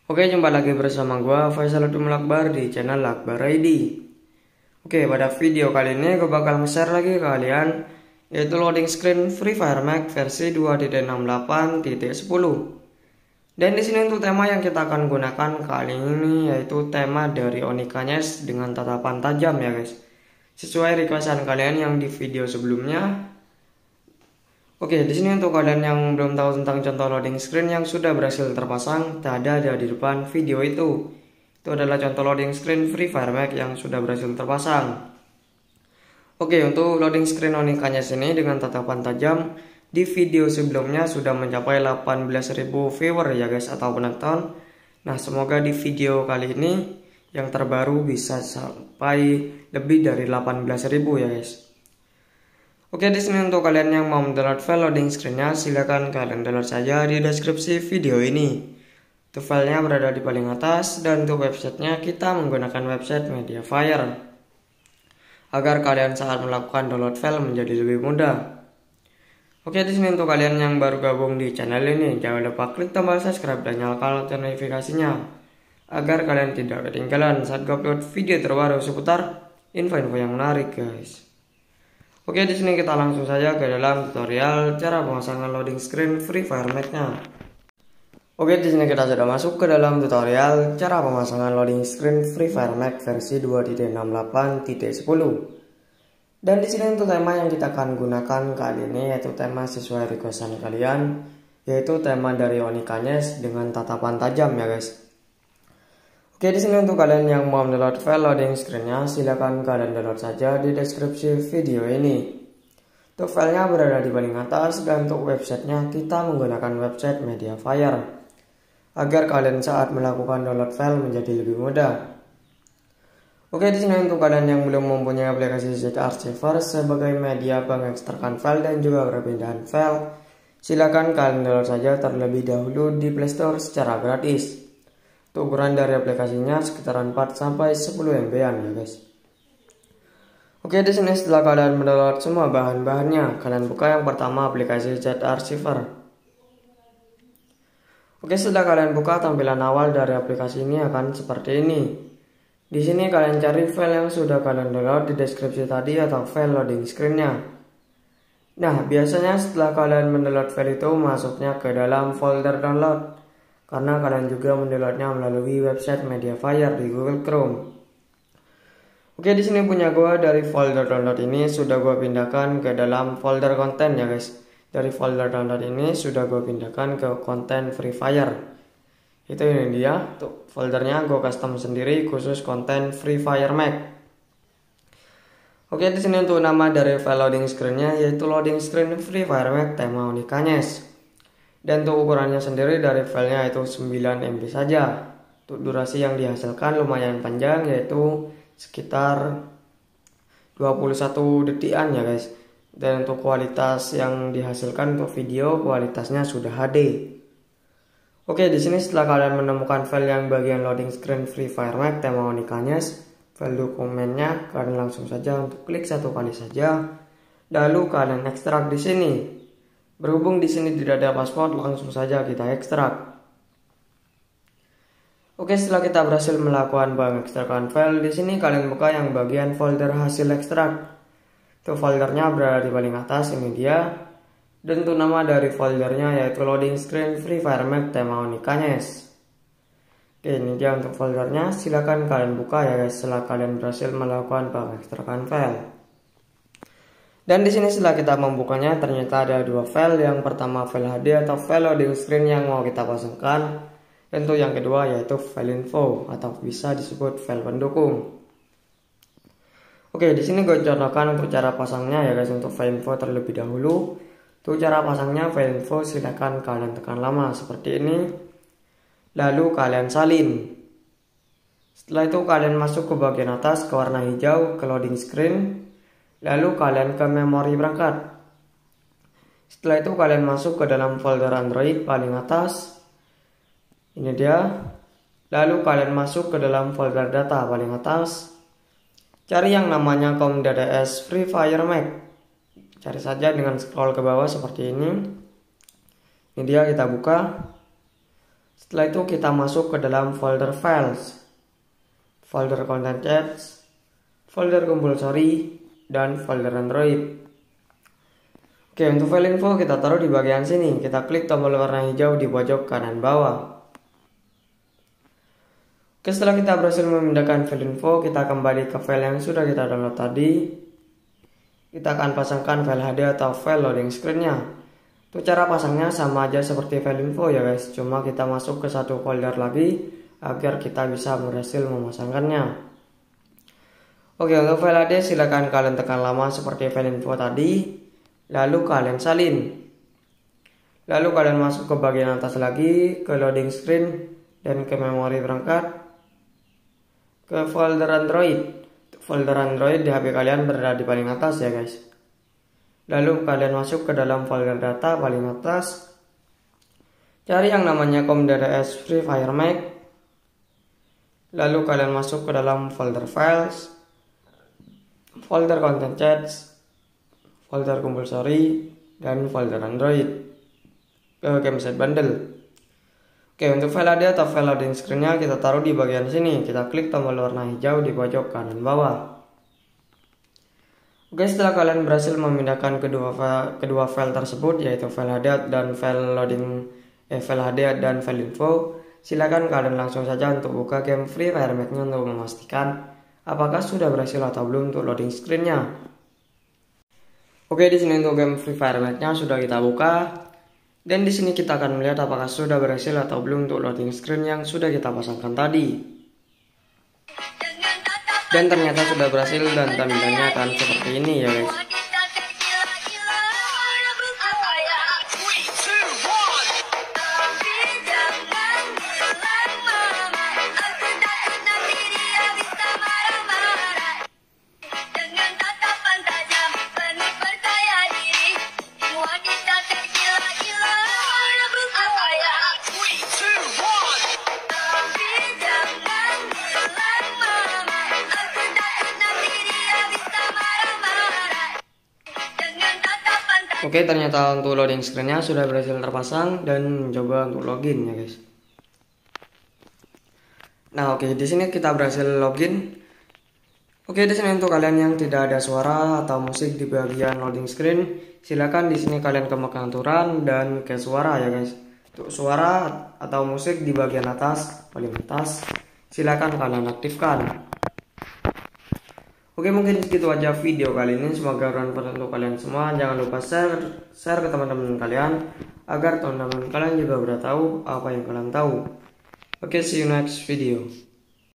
Oke, jumpa lagi bersama gua Faisal Akbar di channel Akbar ID. Oke, pada video kali ini gue bakal nge-share lagi ke kalian yaitu loading screen Free Fire Max versi 2.68.10. Dan di sini untuk tema yang kita akan gunakan kali ini yaitu tema dari Onyx dengan tatapan tajam ya guys. Sesuai requestan kalian yang di video sebelumnya. Oke, di sini untuk kalian yang belum tahu tentang contoh loading screen yang sudah berhasil terpasang, ada di depan video itu. Itu adalah contoh loading screen Free Fire Max yang sudah berhasil terpasang. Oke, untuk loading screen Onyx ini dengan tatapan tajam di video sebelumnya sudah mencapai 18.000 viewer ya guys atau penonton. Nah, semoga di video kali ini yang terbaru bisa sampai lebih dari 18.000 ya guys. Oke, di sini untuk kalian yang mau mendownload file loading screen-nya, silakan kalian download saja di deskripsi video ini. Untuk filenya berada di paling atas dan untuk websitenya kita menggunakan website Mediafire. Agar kalian saat melakukan download file menjadi lebih mudah. Oke, di sini untuk kalian yang baru gabung di channel ini, jangan lupa klik tombol subscribe dan nyalakan lonceng notifikasinya agar kalian tidak ketinggalan saat upload video terbaru seputar info-info yang menarik, guys. Oke, di sini kita langsung saja ke dalam tutorial cara pemasangan loading screen Free Fire Max-nya. Oke, di sini kita sudah masuk ke dalam tutorial cara pemasangan loading screen Free Fire Max versi 2.68.10. Dan di sini untuk tema yang kita akan gunakan kali ini yaitu tema sesuai requestan kalian, yaitu tema dari Onyx dengan tatapan tajam ya guys. Oke, di sini untuk kalian yang mau download file loading screen-nya, silakan kalian download saja di deskripsi video ini. Untuk filenya berada di paling atas dan untuk websitenya kita menggunakan website Mediafire agar kalian saat melakukan download file menjadi lebih mudah. Oke, di sini untuk kalian yang belum mempunyai aplikasi Z Archiver sebagai media pengekstrakan file dan juga perpindahan file, silakan kalian download saja terlebih dahulu di Play Store secara gratis. Ukuran dari aplikasinya sekitar 4-10 MB-an ya guys. Oke, di sini setelah kalian mendownload semua bahan-bahannya, kalian buka yang pertama aplikasi Z Archiver. Oke, setelah kalian buka tampilan awal dari aplikasi ini akan seperti ini. Di sini kalian cari file yang sudah kalian download di deskripsi tadi atau file loading screen-nya. Nah, biasanya setelah kalian mendownload file itu masuknya ke dalam folder download. Karena kalian juga mendownloadnya melalui website Mediafire di Google Chrome. Oke, di sini punya gua dari folder download ini sudah gua pindahkan ke dalam folder konten ya guys. Dari folder download ini sudah gua pindahkan ke konten Free Fire. Itu ini dia, tuh foldernya gua custom sendiri khusus konten Free Fire Max. Oke, di sini untuk nama dari file loading screen-nya yaitu loading screen Free Fire Max tema Onyx. Dan untuk ukurannya sendiri dari filenya itu 9 MB saja. Untuk durasi yang dihasilkan lumayan panjang yaitu sekitar 21 detikan ya guys. Dan untuk kualitas yang dihasilkan untuk video kualitasnya sudah HD. Oke, di sini setelah kalian menemukan file yang bagian loading screen Free Fire Max tema Onyx, file dokumennya kalian langsung saja untuk klik satu kali saja. Lalu kalian ekstrak di sini. Berhubung di sini tidak ada password, langsung saja kita ekstrak. Oke, setelah kita berhasil melakukan pengekstrakan file, di sini kalian buka yang bagian folder hasil ekstrak. Itu foldernya berada di paling atas, ini dia. Dan untuk nama dari foldernya yaitu loading screen Free Fire Max tema Onyx. Oke, ini dia untuk foldernya. Silakan kalian buka ya guys setelah kalian berhasil melakukan pengekstrakan file. Dan di sini setelah kita membukanya ternyata ada dua file. Yang pertama file HD atau file loading screen yang mau kita pasangkan. Dan untuk yang kedua yaitu file info atau bisa disebut file pendukung. Oke, di sini gue contohkan untuk cara pasangnya ya guys. Untuk file info terlebih dahulu. Untuk cara pasangnya file info silakan kalian tekan lama seperti ini. Lalu kalian salin. Setelah itu kalian masuk ke bagian atas ke warna hijau ke loading screen. Lalu kalian ke memori perangkat. Setelah itu kalian masuk ke dalam folder Android paling atas. Ini dia. Lalu kalian masuk ke dalam folder data paling atas. Cari yang namanya com.ds Free Fire Max. Cari saja dengan scroll ke bawah seperti ini. Ini dia, kita buka. Setelah itu kita masuk ke dalam folder files, folder content chats, folder compulsory, dan folder Android. Oke, untuk file info kita taruh di bagian sini. Kita klik tombol warna hijau di pojok kanan bawah. Oke, setelah kita berhasil memindahkan file info, kita kembali ke file yang sudah kita download tadi. Kita akan pasangkan file HD atau file loading screen-nya. Untuk cara pasangnya sama aja seperti file info ya guys, cuma kita masuk ke satu folder lagi agar kita bisa berhasil memasangkannya. Oke, untuk file HD silakan kalian tekan lama seperti file info tadi. Lalu kalian salin. Lalu kalian masuk ke bagian atas lagi, ke loading screen, dan ke memori perangkat, ke folder Android. Folder Android di HP kalian berada di paling atas ya guys. Lalu kalian masuk ke dalam folder data paling atas. Cari yang namanya com.ds Free Fire Mac. Lalu kalian masuk ke dalam folder files, folder content chats, folder compulsory, dan folder Android, ke gameset bundle. Oke, untuk file HD atau file loading screen-nya kita taruh di bagian sini. Kita klik tombol warna hijau di pojok kanan bawah. Oke, setelah kalian berhasil memindahkan kedua file tersebut, yaitu file HD dan file HD dan file info, silakan kalian langsung saja untuk buka game Free Fire Mac-nya untuk memastikan apakah sudah berhasil atau belum untuk loading screen-nya. Oke, di sini untuk game Free Fire Mac-nya sudah kita buka, dan di sini kita akan melihat apakah sudah berhasil atau belum untuk loading screen yang sudah kita pasangkan tadi. Dan ternyata sudah berhasil dan tampilannya akan seperti ini ya guys. Oke, ternyata untuk loading screen-nya sudah berhasil terpasang dan mencoba untuk login ya guys. Nah, oke, di sini kita berhasil login. Oke, di sini untuk kalian yang tidak ada suara atau musik di bagian loading screen, silakan di sini kalian ke pengaturan dan ke suara ya guys. Untuk suara atau musik di bagian atas, paling atas, silakan kalian aktifkan. Oke, mungkin segitu aja video kali ini. Semoga bermanfaat untuk kalian semua. Jangan lupa share ke teman-teman kalian agar teman-teman kalian juga udah tahu apa yang kalian tahu. Oke, see you next video.